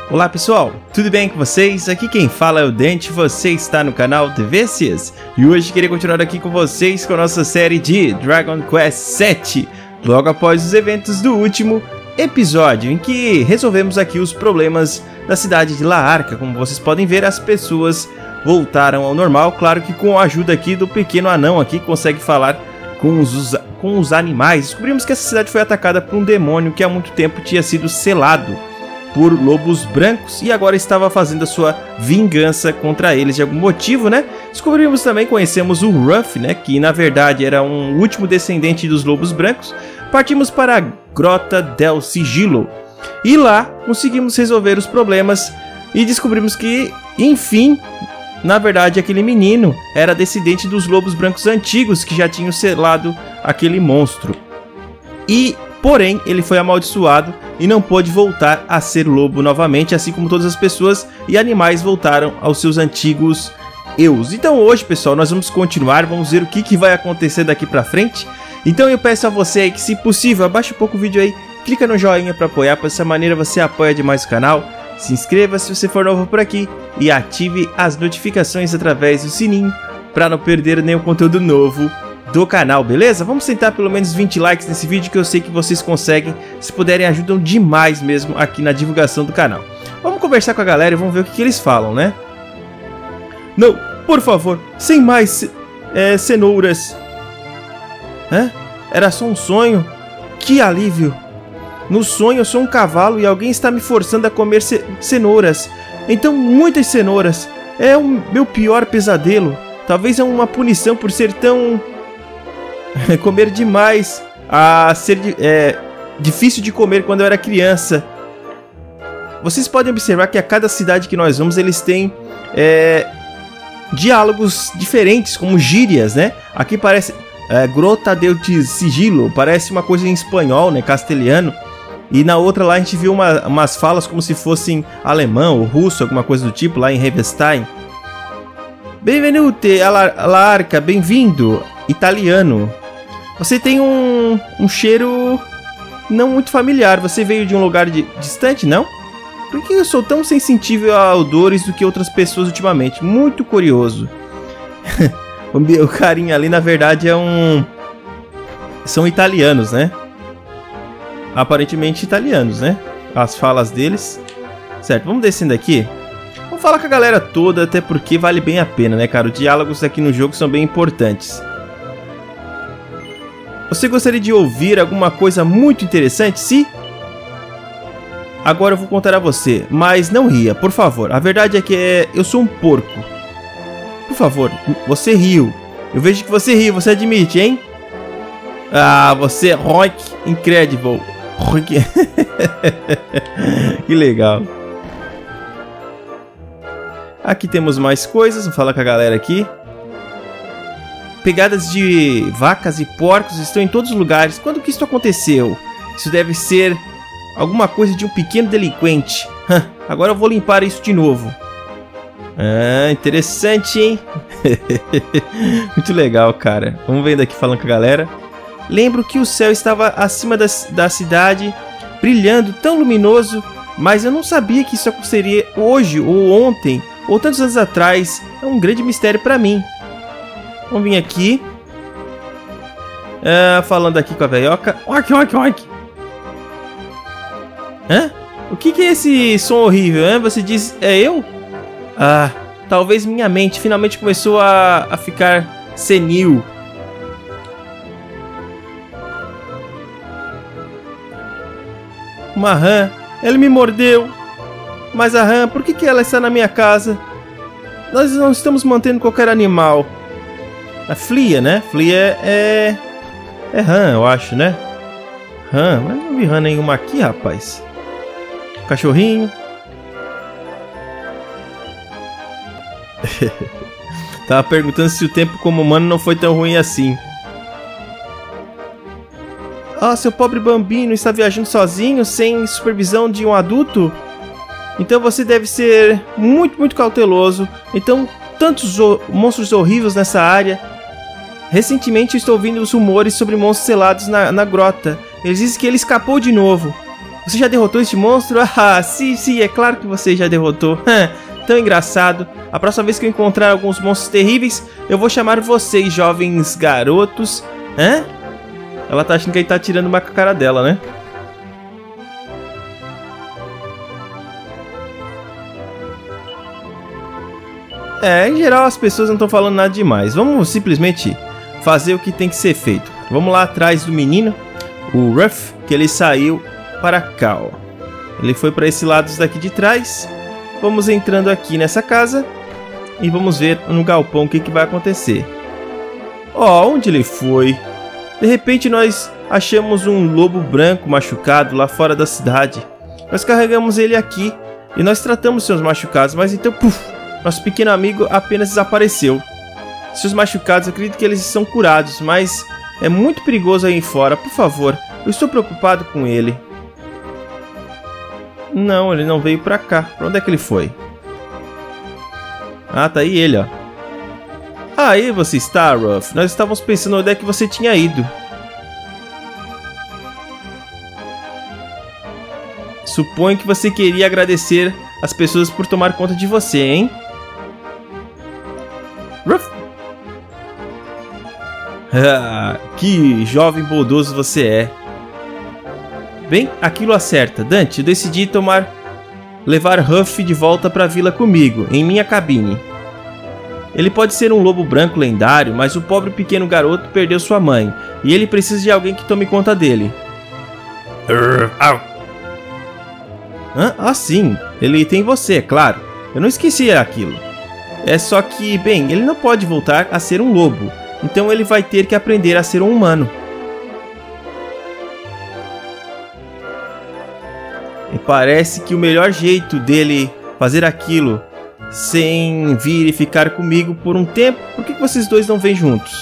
Olá pessoal, tudo bem com vocês? Aqui quem fala é o Dente, você está no canal TVCS e hoje queria continuar aqui com vocês com a nossa série de Dragon Quest VII, logo após os eventos do último episódio, em que resolvemos aqui os problemas da cidade de La Arca. Como vocês podem ver, as pessoas voltaram ao normal, claro que com a ajuda aqui do pequeno anão aqui, que consegue falar com os animais. Descobrimos que essa cidade foi atacada por um demônio que há muito tempo tinha sido selado por lobos brancos e agora estava fazendo a sua vingança contra eles de algum motivo, né? Descobrimos também, conhecemos o Ruff, né? Que na verdade era um último descendente dos lobos brancos. Partimos para a Grota del Sigilo e lá conseguimos resolver os problemas e descobrimos que, enfim, na verdade aquele menino era descendente dos lobos brancos antigos que já tinham selado aquele monstro. Porém, ele foi amaldiçoado e não pôde voltar a ser lobo novamente, assim como todas as pessoas e animais voltaram aos seus antigos eus. Então hoje, pessoal, nós vamos continuar, vamos ver o que vai acontecer daqui pra frente. Então eu peço a você aí que, se possível, abaixe um pouco o vídeo aí, clica no joinha para apoiar, dessa maneira você apoia demais o canal. Se inscreva se você for novo por aqui e ative as notificações através do sininho para não perder nenhum conteúdo novo do canal, beleza? Vamos tentar pelo menos 20 likes nesse vídeo, que eu sei que vocês conseguem. Se puderem, ajudam demais mesmo aqui na divulgação do canal. Vamos conversar com a galera e vamos ver o que eles falam, né? Não, por favor, sem mais cenouras. Hã? Era só um sonho? Que alívio! No sonho eu sou um cavalo e alguém está me forçando a comer cenouras. Então muitas cenouras. É o meu pior pesadelo. Talvez é uma punição por ser tão... comer demais, a ser difícil de comer quando eu era criança. Vocês podem observar que a cada cidade que nós vamos, eles têm diálogos diferentes, como gírias, né? Aqui parece Grota del Sigilo, parece uma coisa em espanhol, né? Castelhano. E na outra lá a gente viu umas falas como se fossem alemão ou russo, alguma coisa do tipo, lá em Revestein. Benvenute a La Arca, bem-vindo, italiano. Você tem um cheiro não muito familiar. Você veio de um lugar distante, não? Por que eu sou tão sensível a odores do que outras pessoas ultimamente? Muito curioso. O carinha ali, na verdade, são italianos, né? Aparentemente italianos, né? As falas deles. Certo, vamos descendo aqui. Vamos falar com a galera toda, até porque vale bem a pena, né, cara? Os diálogos aqui no jogo são bem importantes. Você gostaria de ouvir alguma coisa muito interessante? Sim? Agora eu vou contar a você, mas não ria, por favor. A verdade é que eu sou um porco. Por favor, você riu. Eu vejo que você riu, você admite, hein? Ah, você é Rock Incredible. Que legal. Aqui temos mais coisas, vamos falar com a galera aqui. Pegadas de vacas e porcos estão em todos os lugares. Quando que isso aconteceu? Isso deve ser alguma coisa de um pequeno delinquente. Agora eu vou limpar isso de novo. Ah, interessante, hein? Muito legal, cara. Vamos vendo aqui, falando com a galera. Lembro que o céu estava acima da cidade, brilhando, tão luminoso. Mas eu não sabia que isso aconteceria hoje ou ontem, ou tantos anos atrás. É um grande mistério pra mim. Vamos vir aqui. Falando aqui com a velhoca. Oink, oink, oink. Hã? O que é esse som horrível, hein? Você diz, é eu? Ah, talvez minha mente finalmente começou a ficar senil. Uma rã. Ele me mordeu. Mas a rã, por que ela está na minha casa? Nós não estamos mantendo qualquer animal. A Flia, né? Flia é rã, eu acho, né? Rã, mas não vi rã nenhuma aqui, rapaz. Cachorrinho. Tava perguntando se o tempo como humano não foi tão ruim assim. Ah, seu pobre bambino está viajando sozinho, sem supervisão de um adulto? Então você deve ser muito, muito cauteloso. Então, tantos monstros horríveis nessa área. Recentemente estou ouvindo os rumores sobre monstros selados na grota. Eles dizem que ele escapou de novo. Você já derrotou este monstro? Ah, sim, é claro que você já derrotou. Tão engraçado. A próxima vez que eu encontrar alguns monstros terríveis, eu vou chamar vocês, jovens garotos. Hã? Ela tá achando que ele tá tirando uma com a cara dela, né? Em geral as pessoas não estão falando nada demais. Vamos simplesmente fazer o que tem que ser feito. Vamos lá atrás do menino, o Ruff, que ele saiu para cá, ó. Ele foi para esse lado daqui de trás. Vamos entrando aqui nessa casa e vamos ver no galpão o que vai acontecer. Ó, onde ele foi? De repente nós achamos um lobo branco machucado lá fora da cidade. Nós carregamos ele aqui e nós tratamos seus machucados, mas então, puf, nosso pequeno amigo apenas desapareceu. Seus machucados, acredito que eles são curados, mas é muito perigoso aí fora. Por favor, eu estou preocupado com ele. Não, ele não veio pra cá. Pra onde é que ele foi? Ah, tá aí ele, ó. Ah, aí você está, Ruff. Nós estávamos pensando onde é que você tinha ido. Suponho que você queria agradecer as pessoas por tomar conta de você, hein? Ruff! Ah, que jovem bondoso você é. Bem, aquilo acerta. Dante, eu decidi levar Ruff de volta para a vila comigo, em minha cabine. Ele pode ser um lobo branco lendário, mas o pobre pequeno garoto perdeu sua mãe, e ele precisa de alguém que tome conta dele. Ah, sim. Ele tem você, é claro. Eu não esqueci aquilo. É só que, bem, ele não pode voltar a ser um lobo, então ele vai ter que aprender a ser um humano. E parece que o melhor jeito dele fazer aquilo sem vir e ficar comigo por um tempo, por que vocês dois não vêm juntos?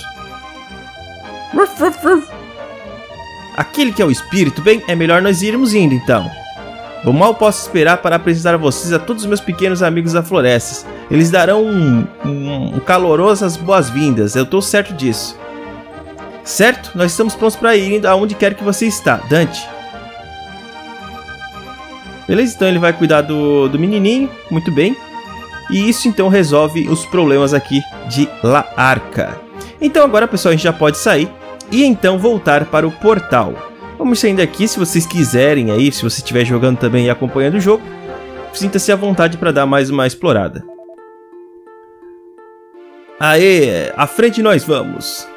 Aquele que é o espírito, bem, é melhor nós irmos indo então. Eu mal posso esperar para apresentar a vocês a todos os meus pequenos amigos da floresta. Eles darão calorosas boas-vindas, eu estou certo disso. Certo? Nós estamos prontos para ir aonde quer que você está, Dante. Beleza, então ele vai cuidar do menininho, muito bem. E isso então resolve os problemas aqui de La Arca. Então agora, pessoal, a gente já pode sair e então voltar para o portal. Vamos saindo aqui, se vocês quiserem aí, se você estiver jogando também e acompanhando o jogo, sinta-se à vontade para dar mais uma explorada. Aê, à frente nós vamos!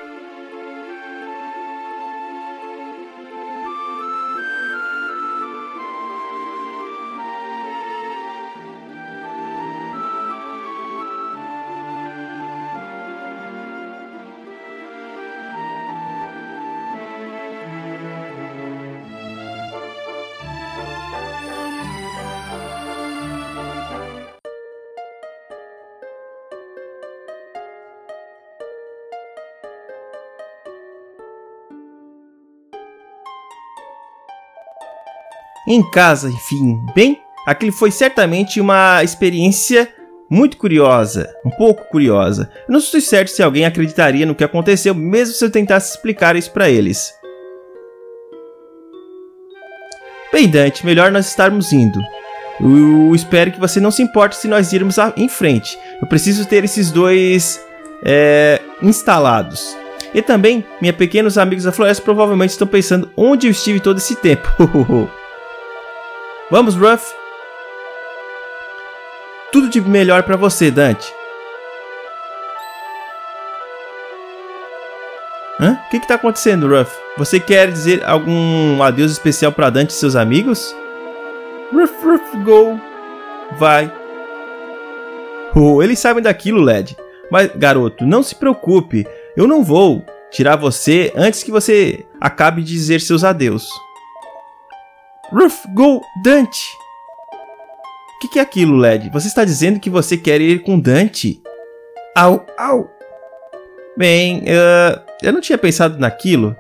Em casa, enfim, bem, aquilo foi certamente uma experiência muito curiosa, um pouco curiosa. Eu não estou certo se alguém acreditaria no que aconteceu, mesmo se eu tentasse explicar isso para eles. Bem, Dante, melhor nós estarmos indo. Eu espero que você não se importe se nós irmos em frente. Eu preciso ter esses dois instalados. E também, meus pequenos amigos da floresta provavelmente estão pensando onde eu estive todo esse tempo. Vamos, Ruff. Tudo de melhor para você, Dante. Hã? O que está acontecendo, Ruff? Você quer dizer algum adeus especial para Dante e seus amigos? Ruff, go. Vai. Eles sabem daquilo, Led. Mas, garoto, não se preocupe. Eu não vou tirar você antes que você acabe de dizer seus adeus. Ruff, go, Dante! O que é aquilo, Led? Você está dizendo que você quer ir com Dante? Au, au! Bem, eu não tinha pensado naquilo.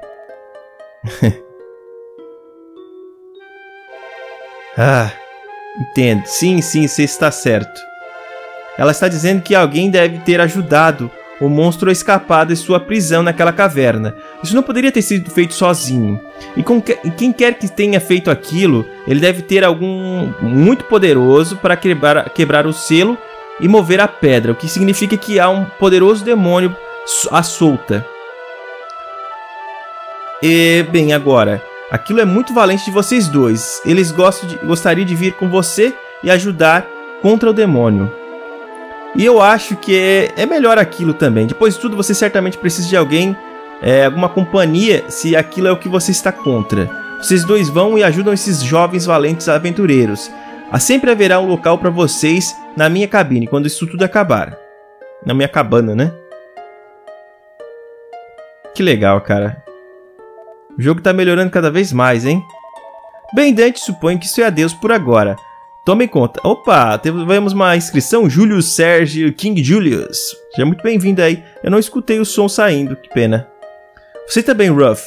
Ah, entendo. Sim, você está certo. Ela está dizendo que alguém deve ter ajudado o monstro a escapar de sua prisão naquela caverna. Isso não poderia ter sido feito sozinho. E quem quer que tenha feito aquilo, ele deve ter algum muito poderoso para quebrar o selo e mover a pedra, o que significa que há um poderoso demônio à solta. E, bem, agora, aquilo é muito valente de vocês dois. Eles gostariam de vir com você e ajudar contra o demônio. E eu acho que é melhor aquilo também. Depois de tudo, você certamente precisa de alguém, alguma companhia, se aquilo é o que você está contra. Vocês dois vão e ajudam esses jovens valentes aventureiros. Sempre haverá um local para vocês na minha cabine, quando isso tudo acabar. Na minha cabana, né? Que legal, cara. O jogo tá melhorando cada vez mais, hein? Bem, Dante, suponho que isso é adeus por agora. Tome conta. Opa, tivemos uma inscrição. Julius Sérgio King Julius. Seja muito bem-vindo aí. Eu não escutei o som saindo, que pena. Você também, Ruff.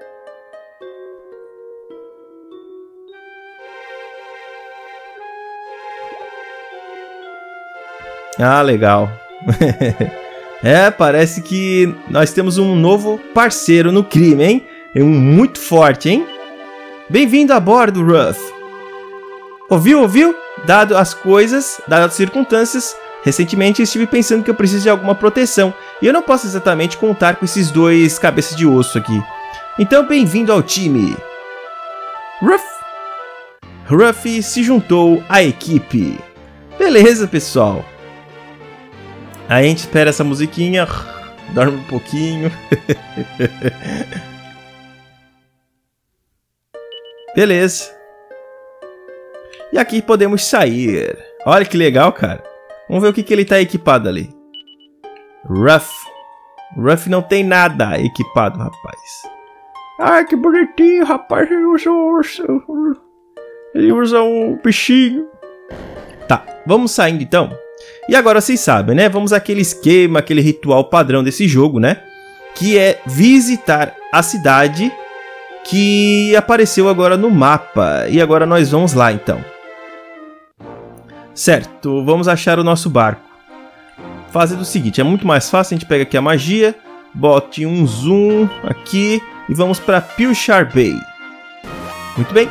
Ah, legal. Parece que nós temos um novo parceiro no crime, hein? É um muito forte, hein? Bem-vindo a bordo, Ruff. Ouviu? Dado as coisas, dadas as circunstâncias, recentemente eu estive pensando que eu preciso de alguma proteção. E eu não posso exatamente contar com esses dois cabeças de osso aqui. Então, bem-vindo ao time. Ruff se juntou à equipe. Beleza, pessoal. Aí a gente espera essa musiquinha, dorme um pouquinho. Beleza. E aqui podemos sair. Olha que legal, cara. Vamos ver o que ele tá equipado ali. Ruff não tem nada equipado, rapaz. Ai, que bonitinho, rapaz. Ele usa um bichinho. Tá, vamos saindo então. E agora vocês sabem, né? Vamos àquele esquema, aquele ritual padrão desse jogo, né? Que é visitar a cidade que apareceu agora no mapa. E agora nós vamos lá, então. Certo, vamos achar o nosso barco. Fazendo o seguinte, é muito mais fácil. A gente pega aqui a magia, bote um zoom aqui e vamos para Pilchar Bay. Muito bem.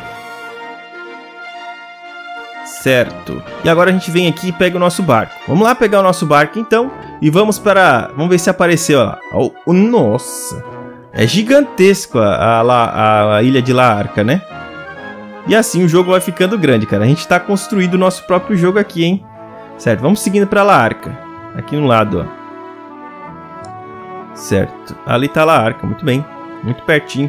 Certo. E agora a gente vem aqui e pega o nosso barco. Vamos lá pegar o nosso barco então. E vamos para... Vamos ver se apareceu lá. Oh, nossa. É gigantesco a ilha de La Arca, né? E assim o jogo vai ficando grande, cara. A gente tá construindo o nosso próprio jogo aqui, hein? Certo. Vamos seguindo para La Arca. Aqui no lado, ó. Certo. Ali tá La Arca. Muito bem. Muito pertinho.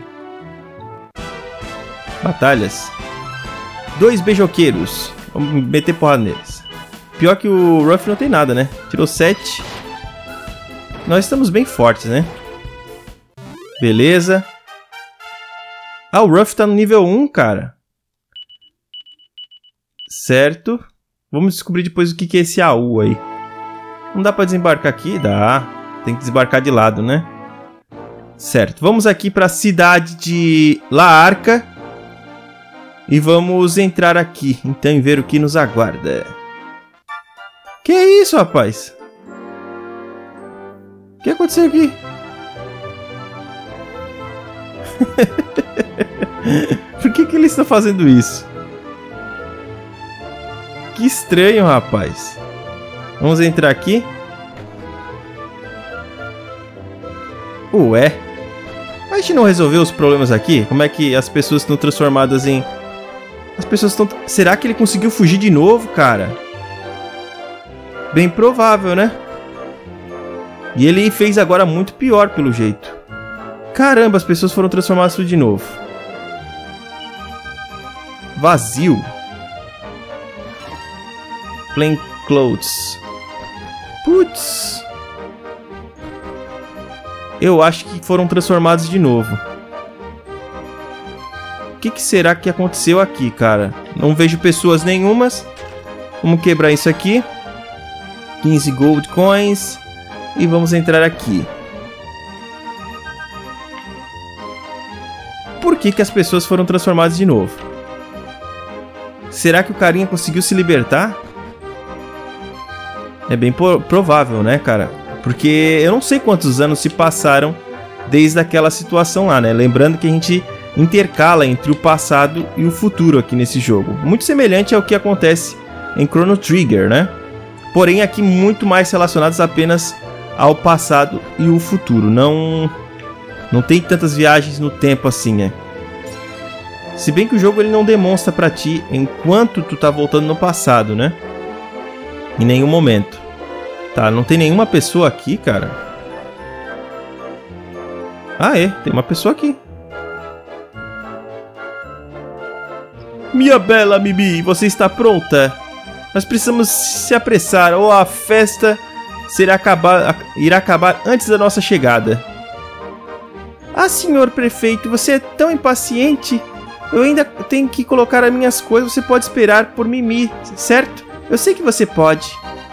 Batalhas. 2 beijoqueiros. Vamos meter porrada neles. Pior que o Ruff não tem nada, né? Tirou 7. Nós estamos bem fortes, né? Beleza. Ah, o Ruff tá no nível 1, cara. Certo. Vamos descobrir depois o que é esse AU aí. Não dá pra desembarcar aqui? Dá. Tem que desembarcar de lado, né? Certo. Vamos aqui pra cidade de La Arca. E vamos entrar aqui, então, e ver o que nos aguarda. Que é isso, rapaz? O que aconteceu aqui? Por que ele está fazendo isso? Que estranho, rapaz. Vamos entrar aqui. Ué. A gente não resolveu os problemas aqui? Como é que as pessoas estão transformadas em... As pessoas estão... Será que ele conseguiu fugir de novo, cara? Bem provável, né? E ele fez agora muito pior, pelo jeito. Caramba, as pessoas foram transformadas tudo de novo. Vazio. Plain clothes. Putz. Eu acho que foram transformados de novo. O que será que aconteceu aqui, cara? Não vejo pessoas nenhumas. Vamos quebrar isso aqui. 15 gold coins. E vamos entrar aqui. Por que as pessoas foram transformadas de novo? Será que o carinha conseguiu se libertar? É bem provável, né, cara? Porque eu não sei quantos anos se passaram desde aquela situação lá, né? Lembrando que a gente intercala entre o passado e o futuro aqui nesse jogo. Muito semelhante ao que acontece em Chrono Trigger, né? Porém aqui muito mais relacionados apenas ao passado e o futuro. Não tem tantas viagens no tempo assim, né? Se bem que o jogo ele não demonstra pra ti enquanto tu tá voltando no passado, né? Em nenhum momento. Tá, não tem nenhuma pessoa aqui, cara. Ah, é. Tem uma pessoa aqui. Minha bela Mimi, você está pronta? Nós precisamos se apressar ou a festa irá acabar antes da nossa chegada. Ah, senhor prefeito, você é tão impaciente. Eu ainda tenho que colocar as minhas coisas. Você pode esperar por Mimi, certo? Eu sei que você pode.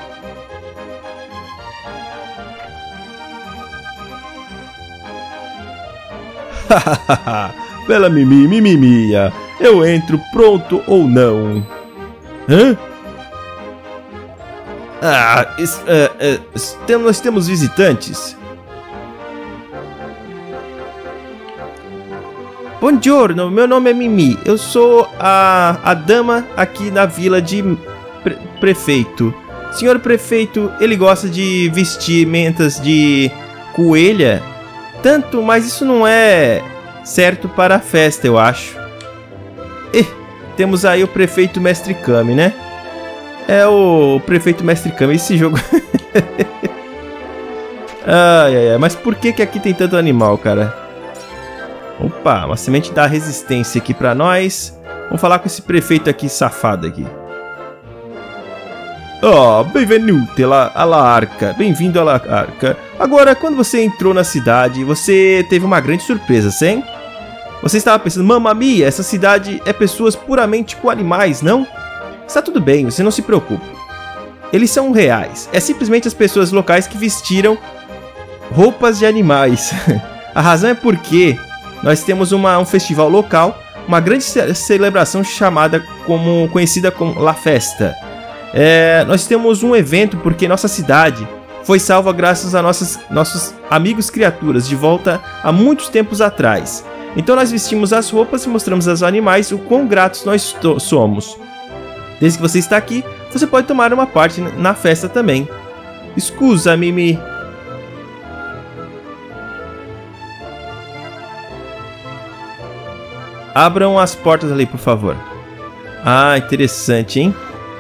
Bela Mimi, Mimimia. Eu entro pronto ou não? Hã? Nós temos visitantes. Buongiorno, meu nome é Mimi. Eu sou a dama aqui na vila de prefeito. Senhor prefeito, ele gosta de vestimentas de coelha? Tanto, mas isso não é certo para a festa, eu acho. Temos aí o prefeito Mestre Kami, né? É o prefeito Mestre Kami, esse jogo... ai, mas por que aqui tem tanto animal, cara? Opa, uma semente da resistência aqui pra nós. Vamos falar com esse prefeito aqui, safado aqui. Benvenuto alla Arca. Bem-vindo à Arca. Agora, quando você entrou na cidade, você teve uma grande surpresa, sim? Você estava pensando, mamma mia, essa cidade é pessoas puramente com animais, não? Está tudo bem, você não se preocupe. Eles são reais. É simplesmente as pessoas locais que vestiram roupas de animais. A razão é porque nós temos um festival local, uma grande celebração conhecida como La Festa. Nós temos um evento porque nossa cidade foi salva graças a nossos amigos criaturas de volta há muitos tempos atrás. Então nós vestimos as roupas e mostramos aos animais o quão gratos nós somos. Desde que você está aqui, você pode tomar uma parte na festa também. Scusa, Mimi. Abram as portas ali, por favor. Ah, interessante, hein?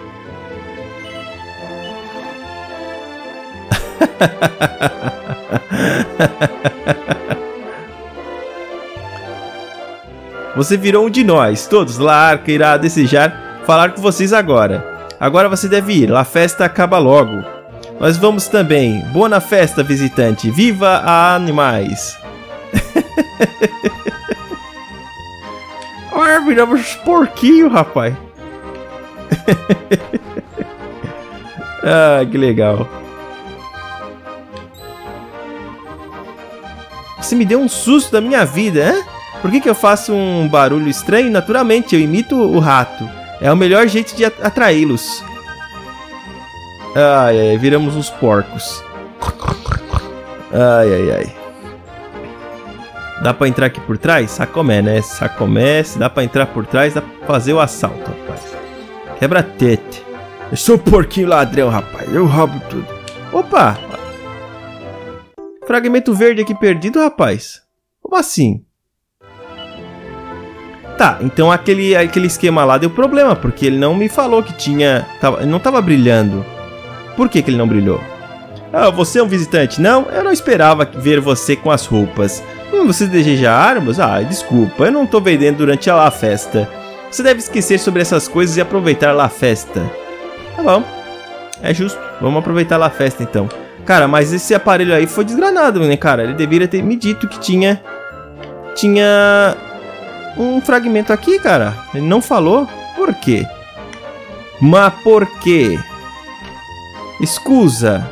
Você virou um de nós. Todos. La Arca irá desejar falar com vocês agora. Agora você deve ir. A festa acaba logo. Nós vamos também. Boa festa, visitante. Viva a animais. Ah, viramos porquinho, rapaz. Ah, que legal. Você me deu um susto da minha vida, hein? Por que eu faço um barulho estranho? Naturalmente, eu imito o rato. É o melhor jeito de atraí-los. Ai, viramos uns porcos. Ai. Dá pra entrar aqui por trás? Sacomé, né? Sacomé, se dá pra entrar por trás, dá pra fazer o assalto, rapaz. Quebra-tete. Eu sou o porquinho ladrão, rapaz. Eu roubo tudo. Opa! Fragmento verde aqui perdido, rapaz. Como assim? Tá, então aquele esquema lá deu problema, porque ele não me falou que tinha... Ele não tava brilhando. Por que ele não brilhou? Ah, você é um visitante? Não, eu não esperava ver você com as roupas. Você deseja armas? Ah, desculpa, eu não tô vendendo durante a festa. Você deve esquecer sobre essas coisas e aproveitar a festa. Tá bom, é justo, vamos aproveitar a festa então. Cara, mas esse aparelho aí foi desgranado, né, cara? Ele deveria ter me dito que tinha um fragmento aqui, cara. Ele não falou. Por quê? Mas por quê? Escusa.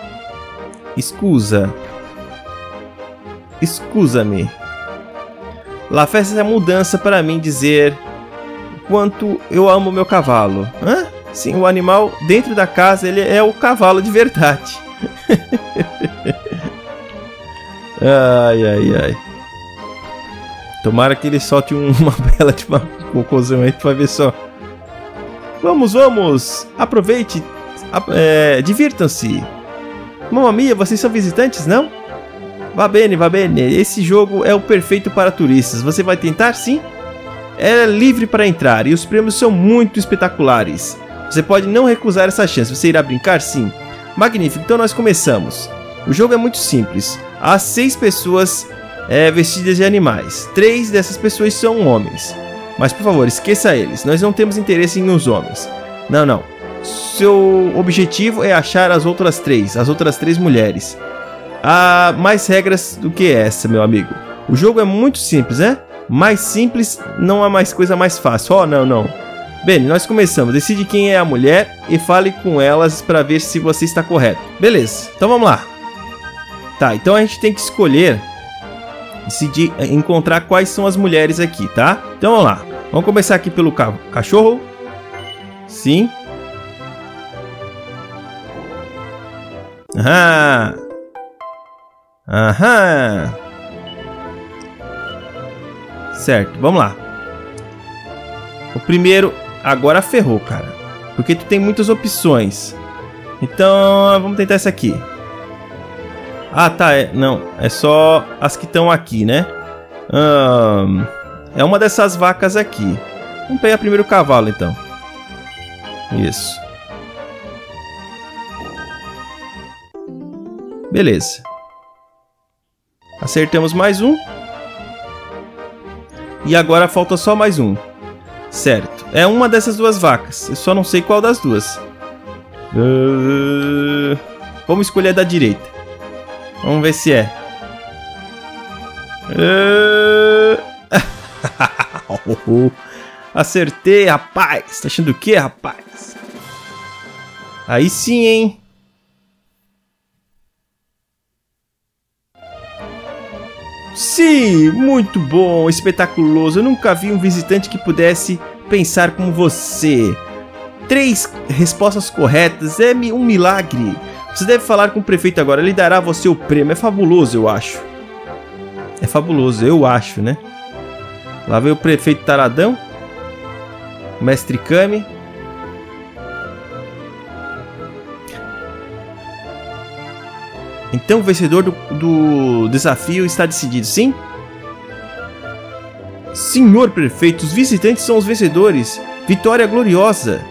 Escusa-me. La festa é mudança para mim dizer quanto eu amo meu cavalo. Hã? Sim, o animal dentro da casa, ele é o cavalo de verdade. Ai, ai, ai. Tomara que ele solte uma bela de uma cocôzão aí pra ver só. Vamos, vamos! Aproveite! Divirtam-se! Mamma mia, vocês são visitantes, não? Vá bene, vá bene. Esse jogo é o perfeito para turistas. Você vai tentar, sim? É livre para entrar e os prêmios são muito espetaculares. Você pode não recusar essa chance. Você irá brincar, sim? Magnífico, então nós começamos. O jogo é muito simples. Há 6 pessoas vestidas de animais. 3 dessas pessoas são homens. Mas por favor, esqueça eles. Nós não temos interesse em os homens. Não, não. Seu objetivo é achar as outras 3 mulheres. Há mais regras do que essa, meu amigo. O jogo é muito simples, né? Mais simples, não há mais coisa mais fácil. Oh, não, não. Bem, nós começamos. Decide quem é a mulher e fale com elas para ver se você está correto. Beleza, então vamos lá. Tá, então a gente tem que escolher, decidir, encontrar quais são as mulheres aqui, tá? Então vamos lá. Vamos começar aqui pelo cachorro. Sim. Aham. Aham. Certo, vamos lá. O primeiro, agora ferrou, cara. Porque tu tem muitas opções. Então, vamos tentar essa aqui. Ah, tá, não, é só as que estão aqui, né? É uma dessas vacas aqui. Vamos pegar primeiro o cavalo, então. Isso. Beleza. Acertamos mais um. E agora falta só mais um. Certo. É uma dessas 2 vacas. Eu só não sei qual das duas. Vamos escolher a da direita. Vamos ver se é. Acertei, rapaz. Tá achando o que, rapaz? Aí sim, hein? Sim, muito bom, espetaculoso. Eu nunca vi um visitante que pudesse pensar como você. 3 respostas corretas, é um milagre. Você deve falar com o prefeito agora, ele dará a você o prêmio. É fabuloso, eu acho. É fabuloso, eu acho, né? Lá vem o prefeito taradão. Mestre Kami. Então o vencedor do desafio está decidido, sim? Senhor prefeito, os visitantes são os vencedores. Vitória gloriosa.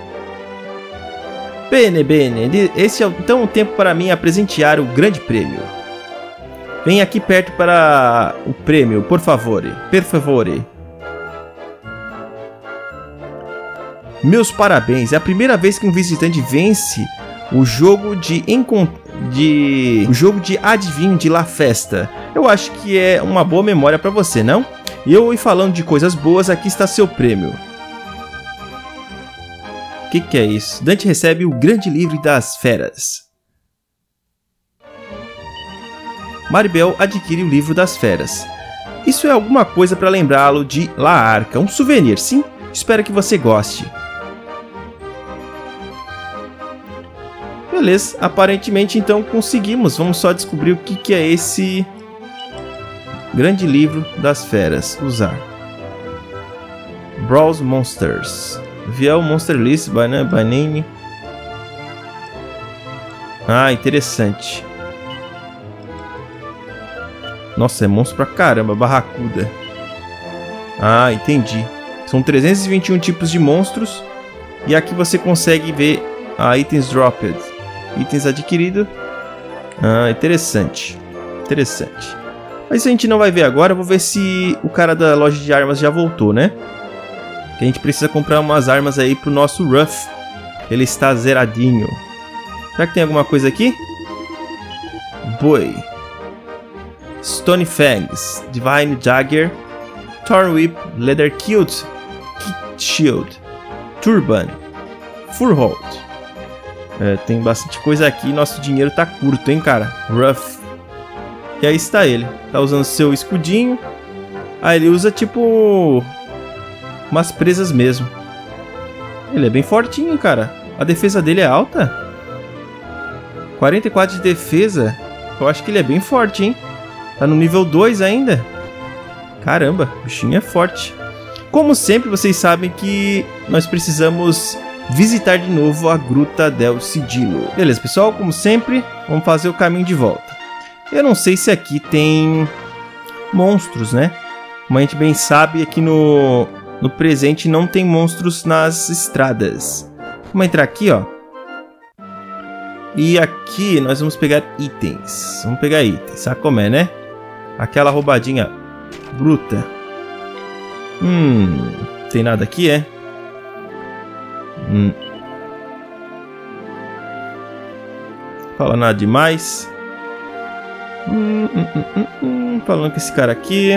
Bene, bene. Esse é então o tempo para mim presentear o grande prêmio. Venha aqui perto para o prêmio, por favor. Per favore. Meus parabéns. É a primeira vez que um visitante vence o jogo de adivinho de La Festa. Eu acho que é uma boa memória para você, não? E eu falando de coisas boas, aqui está seu prêmio. O que é isso? Dante recebe o grande livro das feras. Maribel adquire o livro das feras. Isso é alguma coisa para lembrá-lo de La Arca, um souvenir, sim? Espero que você goste. Beleza, aparentemente então conseguimos. Vamos só descobrir o que é esse grande livro das feras. Usar. Browse Monsters. View Monster List by name. Ah, interessante. Nossa, é monstro pra caramba, barracuda. Ah, entendi. São 321 tipos de monstros. E aqui você consegue ver itens dropped. Itens adquiridos. Ah, interessante. Interessante. Mas isso a gente não vai ver agora. Eu vou ver se o cara da loja de armas já voltou, né? Que a gente precisa comprar umas armas aí pro nosso Ruff. Ele está zeradinho. Será que tem alguma coisa aqui? Boi. Stone Fangs. Divine Dagger. Thorn Whip. Leather Kilt. Kit Shield. Turban. Furhold. Tem bastante coisa aqui. Nosso dinheiro tá curto, hein, cara? Ruff. E aí está ele. Tá usando seu escudinho. Ah, ele usa tipo umas presas mesmo. Ele é bem fortinho, cara. A defesa dele é alta. 44 de defesa. Eu acho que ele é bem forte, hein? Tá no nível 2 ainda. Caramba, o bichinho é forte. Como sempre, vocês sabem que nós precisamos visitar de novo a Gruta del Sigilo. Beleza, pessoal, como sempre, vamos fazer o caminho de volta. Eu não sei se aqui tem monstros, né? Como a gente bem sabe, aqui no presente não tem monstros nas estradas. Vamos entrar aqui, ó. E aqui nós vamos pegar itens. Vamos pegar itens, sabe como é, né? Aquela roubadinha bruta. Tem nada aqui, é? Fala nada demais. Falando com esse cara aqui.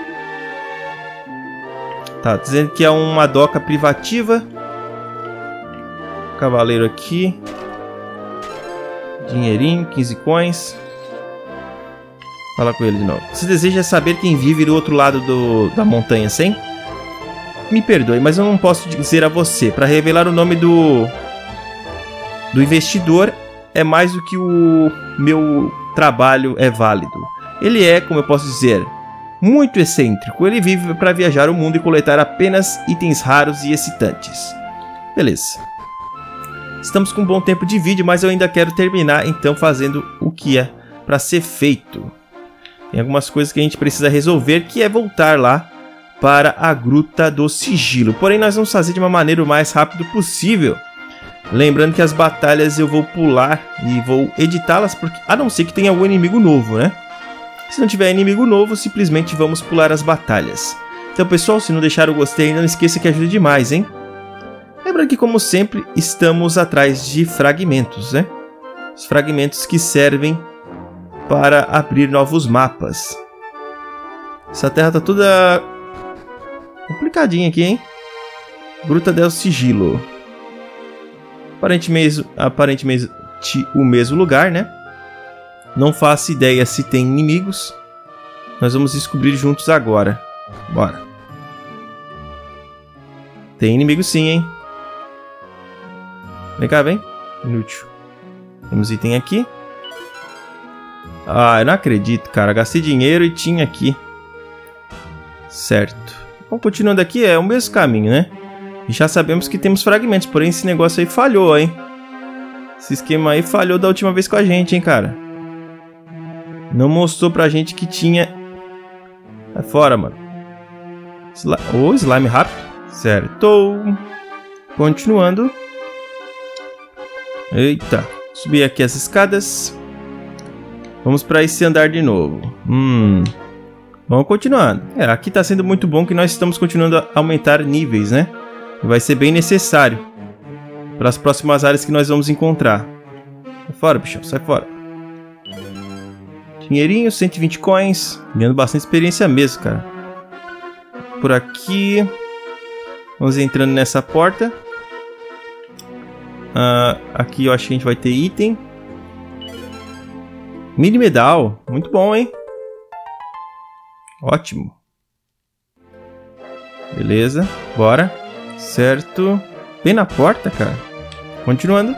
Tá, dizendo que é uma doca privativa. Cavaleiro aqui. Dinheirinho, 15 coins. Fala com ele de novo. Você deseja saber quem vive do outro lado da montanha, sim? Me perdoe, mas eu não posso dizer a você. Para revelar o nome do investidor é mais do que o meu trabalho é válido. Ele é, como eu posso dizer, muito excêntrico. Ele vive para viajar o mundo e coletar apenas itens raros e excitantes. Beleza. Estamos com um bom tempo de vídeo, mas eu ainda quero terminar então fazendo o que é para ser feito. Tem algumas coisas que a gente precisa resolver, que é voltar lá para a Gruta do Sigilo. Porém, nós vamos fazer de uma maneira o mais rápido possível. Lembrando que as batalhas eu vou pular e vou editá-las, porque a não ser que tenha algum inimigo novo, né? Se não tiver inimigo novo, simplesmente vamos pular as batalhas. Então, pessoal, se não deixaram o gostei ainda, não esqueça que ajuda demais, hein? Lembrando que, como sempre, estamos atrás de fragmentos, né? Os fragmentos que servem para abrir novos mapas. Essa terra tá toda complicadinha aqui, hein? Gruta del Sigilo. Aparentemente o mesmo lugar, né? Não faço ideia se tem inimigos. Nós vamos descobrir juntos agora. Bora. Tem inimigo sim, hein? Vem cá, vem. Inútil. Temos item aqui. Ah, eu não acredito, cara. Gastei dinheiro e tinha aqui. Certo. Então, continuando aqui, é o mesmo caminho, né? E já sabemos que temos fragmentos. Porém, esse negócio aí falhou, hein? Esse esquema aí falhou da última vez com a gente, hein, cara? Não mostrou pra gente que tinha... Sai fora, mano. Slime rápido. Certo. Continuando. Eita. Subir aqui as escadas. Vamos para esse andar de novo. Vamos continuando. Aqui está sendo muito bom que nós estamos continuando a aumentar níveis, né? Vai ser bem necessário para as próximas áreas que nós vamos encontrar. Sai fora, bichão. Sai fora. Dinheirinho, 120 coins. Ganhando bastante experiência mesmo, cara. Por aqui. Vamos entrando nessa porta. Aqui eu acho que a gente vai ter item. Mini medal. Muito bom, hein? Ótimo. Beleza. Bora. Certo. Bem na porta, cara. Continuando.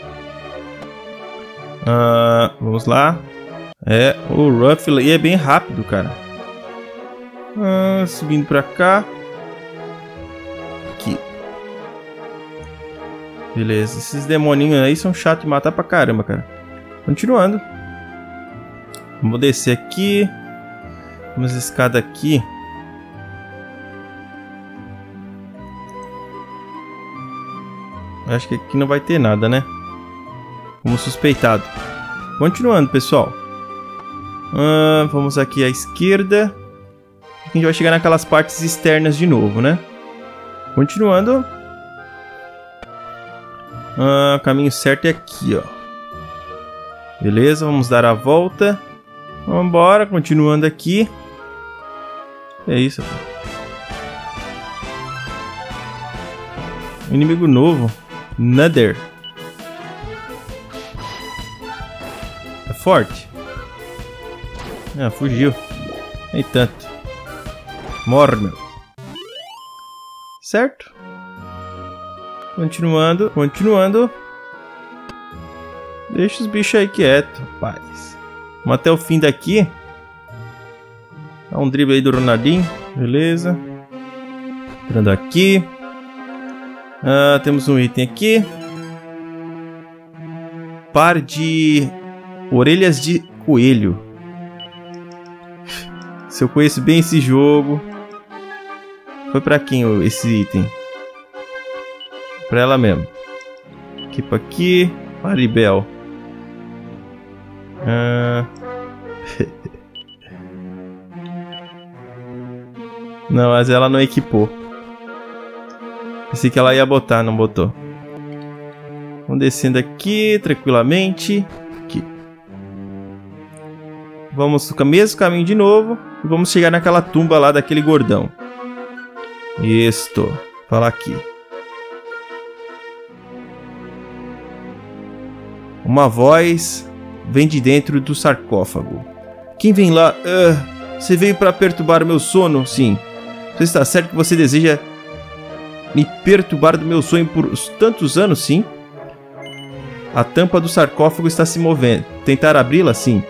Vamos lá. O Ruffle é bem rápido, cara. Subindo pra cá. Aqui. Beleza. Esses demoninhos aí são chatos de matar pra caramba, cara. Continuando. Vamos descer aqui. Vamos escada aqui. Acho que aqui não vai ter nada, né? Como suspeitado. Continuando, pessoal. Vamos aqui à esquerda. A gente vai chegar naquelas partes externas de novo, né? Continuando. O caminho certo é aqui, ó. Beleza, vamos dar a volta. Vambora, continuando aqui. É isso. Um inimigo novo. Nether. É forte. Fugiu. Nem tanto. Morre, meu. Certo. Continuando. Deixa os bichos aí quietos, rapaz. Vamos até o fim daqui. Dá um drible aí do Ronaldinho. Beleza. Entrando aqui. Temos um item aqui. Par de orelhas de coelho. Se eu conheço bem esse jogo. Foi pra quem esse item? Pra ela mesmo. Equipa aqui. Maribel. Não, mas ela não equipou. Pensei que ela ia botar, não botou. Vamos descendo aqui tranquilamente. Aqui. Vamos com o mesmo caminho de novo. E vamos chegar naquela tumba lá daquele gordão. Isto. Fala aqui. Uma voz vem de dentro do sarcófago. Quem vem lá? Você veio para perturbar o meu sono? Sim. Você está certo que você deseja me perturbar do meu sonho por tantos anos? Sim. A tampa do sarcófago está se movendo. Tentar abri-la? Sim.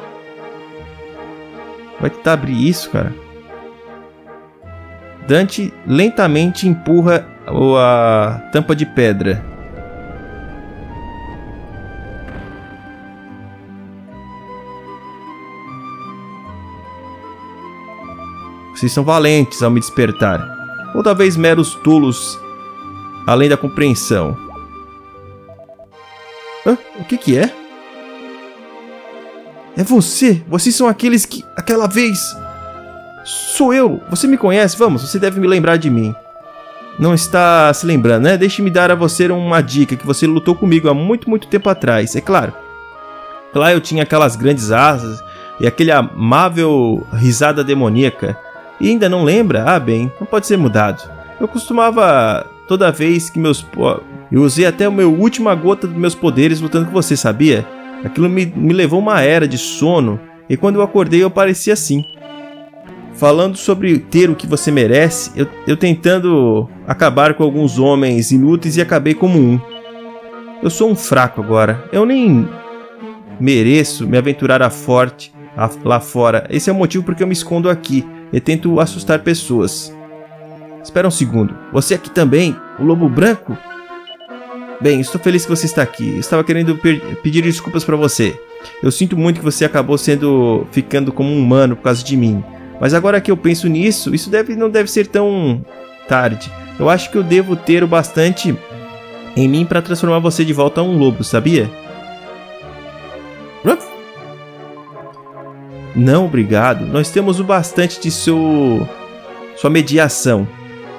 Vai tentar abrir isso, cara? Dante lentamente empurra a tampa de pedra. Vocês são valentes ao me despertar. Ou talvez meros tolos, além da compreensão. O que é? É você! Vocês são aqueles que... Aquela vez... Sou eu! Você me conhece? Vamos, você deve me lembrar de mim. Não está se lembrando, né? Deixe-me dar a você uma dica que você lutou comigo há muito, muito tempo atrás. É claro. Lá eu tinha aquelas grandes asas e aquele amável risada demoníaca. E ainda não lembra? Ah, bem, não pode ser mudado. Eu costumava, toda vez que eu usei até a minha última gota dos meus poderes lutando com você, sabia? Aquilo me levou uma era de sono, e quando eu acordei eu parecia assim. Falando sobre ter o que você merece, eu tentando acabar com alguns homens inúteis e acabei como um. Eu sou um fraco agora, eu nem mereço me aventurar lá fora. Esse é o motivo porque eu me escondo aqui. E tento assustar pessoas. Espera um segundo. Você aqui também? O Lobo Branco? Bem, estou feliz que você está aqui. Estava querendo pedir desculpas para você. Eu sinto muito que você acabou ficando como um humano por causa de mim. Mas agora que eu penso nisso, isso não deve ser tão tarde. Eu acho que eu devo ter o bastante em mim para transformar você de volta a um lobo, sabia? Não, obrigado. Nós temos o bastante de sua mediação.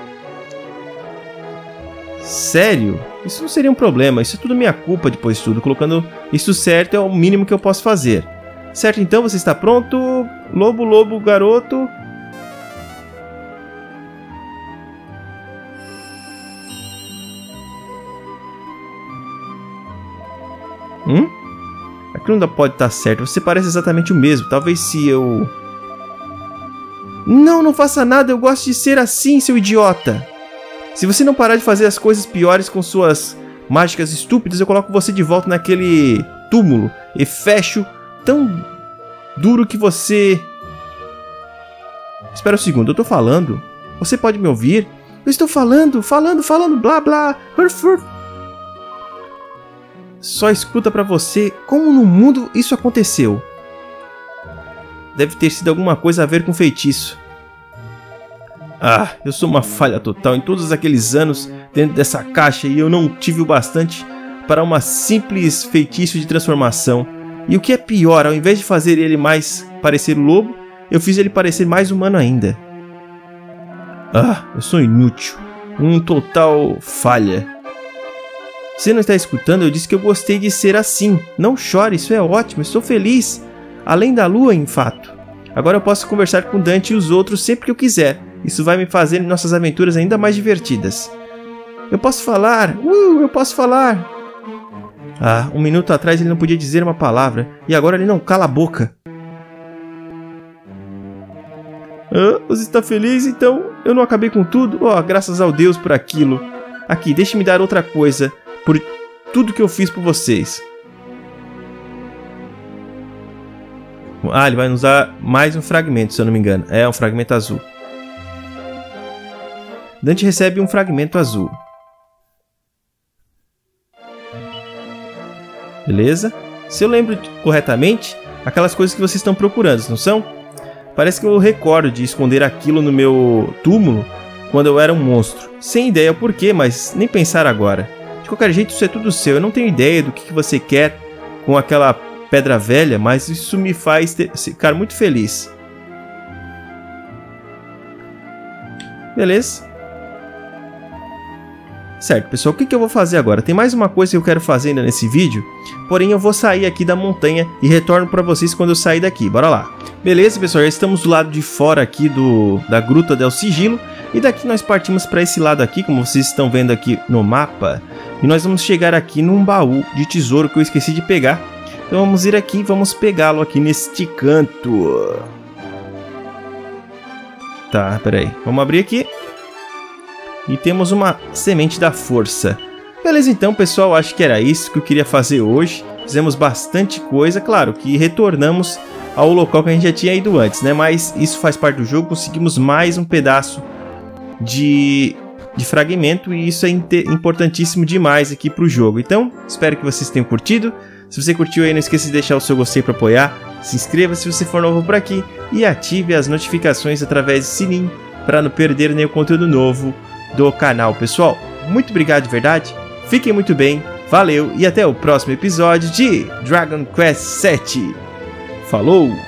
Sério? Isso não seria um problema. Isso é tudo minha culpa depois de tudo. Colocando isso certo é o mínimo que eu posso fazer. Certo, então você está pronto? Lobo, garoto. Aquilo não pode estar certo. Você parece exatamente o mesmo. Talvez se eu... Não faça nada. Eu gosto de ser assim, seu idiota. Se você não parar de fazer as coisas piores com suas mágicas estúpidas, eu coloco você de volta naquele túmulo e fecho tão duro que você... Espera um segundo, eu tô falando. Você pode me ouvir? Eu estou falando, blá blá. Só escuta pra você. Como no mundo isso aconteceu? Deve ter sido alguma coisa a ver com feitiço. Ah, eu sou uma falha total. Em todos aqueles anos dentro dessa caixa e eu não tive o bastante para uma simples feitiço de transformação. E o que é pior, ao invés de fazer ele mais parecer lobo, eu fiz ele parecer mais humano ainda. Ah, eu sou inútil. Um total falha. Você não está escutando? Eu disse que eu gostei de ser assim. Não chore, isso é ótimo, estou feliz. Além da lua, em fato. Agora eu posso conversar com Dante e os outros sempre que eu quiser. Isso vai me fazer nossas aventuras ainda mais divertidas. Eu posso falar! Eu posso falar! Ah, um minuto atrás ele não podia dizer uma palavra. E agora ele não cala a boca. Ah, você está feliz? Então eu não acabei com tudo? Oh, graças ao Deus por aquilo. Aqui, deixe-me dar outra coisa. Por tudo que eu fiz por vocês. Ah, ele vai nos dar mais um fragmento, se eu não me engano. É, um fragmento azul. Dante recebe um fragmento azul. Beleza? Se eu lembro corretamente, aquelas coisas que vocês estão procurando, não são? Parece que eu recordo de esconder aquilo no meu túmulo quando eu era um monstro. Sem ideia por quê, mas nem pensar agora. De qualquer jeito, isso é tudo seu. Eu não tenho ideia do que você quer com aquela pedra velha, mas isso me faz ficar muito feliz. Beleza? Certo, pessoal, o que eu vou fazer agora? Tem mais uma coisa que eu quero fazer ainda nesse vídeo, porém eu vou sair aqui da montanha e retorno para vocês quando eu sair daqui. Bora lá. Beleza, pessoal, já estamos do lado de fora aqui da Gruta del Sigilo, e daqui nós partimos para esse lado aqui, como vocês estão vendo aqui no mapa, e nós vamos chegar aqui num baú de tesouro que eu esqueci de pegar. Então vamos ir aqui e vamos pegá-lo aqui neste canto. Tá, peraí, vamos abrir aqui. E temos uma semente da força. Beleza, então, pessoal, acho que era isso que eu queria fazer hoje. Fizemos bastante coisa, claro que retornamos ao local que a gente já tinha ido antes, né? Mas isso faz parte do jogo, conseguimos mais um pedaço de fragmento e isso é importantíssimo demais aqui para o jogo. Então, espero que vocês tenham curtido. Se você curtiu aí, não esqueça de deixar o seu gostei para apoiar. Se inscreva se você for novo por aqui e ative as notificações através do sininho para não perder nenhum conteúdo novo do canal, pessoal. Muito obrigado de verdade, fiquem muito bem, valeu e até o próximo episódio de Dragon Quest VII. Falou!